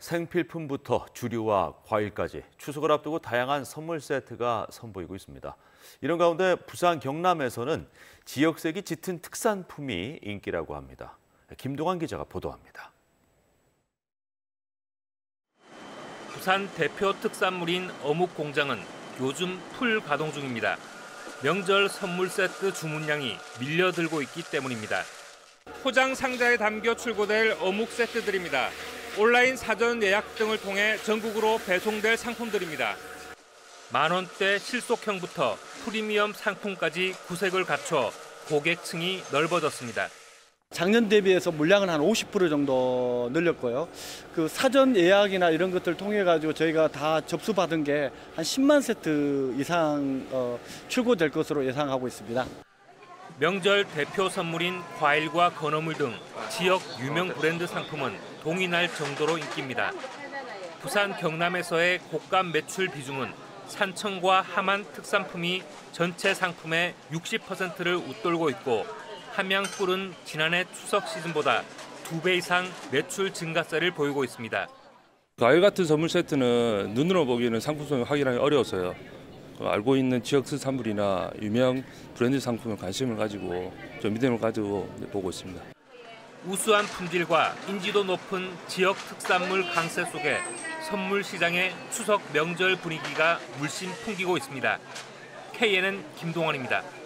생필품부터 주류와 과일까지 추석을 앞두고 다양한 선물 세트가 선보이고 있습니다. 이런 가운데 부산 경남에서는 지역색이 짙은 특산품이 인기라고 합니다. 김동환 기자가 보도합니다. 부산 대표 특산물인 어묵 공장은 요즘 풀 가동 중입니다. 명절 선물 세트 주문량이 밀려들고 있기 때문입니다. 포장 상자에 담겨 출고될 어묵 세트들입니다. 온라인 사전 예약 등을 통해 전국으로 배송될 상품들입니다. 만원대 실속형부터 프리미엄 상품까지 구색을 갖춰 고객층이 넓어졌습니다. 작년 대비해서 물량은 한 50% 정도 늘렸고요. 그 사전 예약이나 이런 것들 통해 가지고 저희가 다 접수받은 게 한 10만 세트 이상 출고될 것으로 예상하고 있습니다. 명절 대표 선물인 과일과 건어물 등 지역 유명 브랜드 상품은 동이 날 정도로 인기입니다. 부산 경남에서의 곡감 매출 비중은 산청과 함안 특산품이 전체 상품의 60%를 웃돌고 있고 함양 꿀은 지난해 추석 시즌보다 2배 이상 매출 증가세를 보이고 있습니다. 과일 같은 선물 세트는 눈으로 보기에는 상품성을 확인하기 어려워서요. 알고 있는 지역 특산물이나 유명 브랜드 상품에 관심을 가지고 좀 믿음을 가지고 보고 있습니다. 우수한 품질과 인지도 높은 지역 특산물 강세 속에 선물 시장의 추석 명절 분위기가 물씬 풍기고 있습니다. KNN 김동환입니다.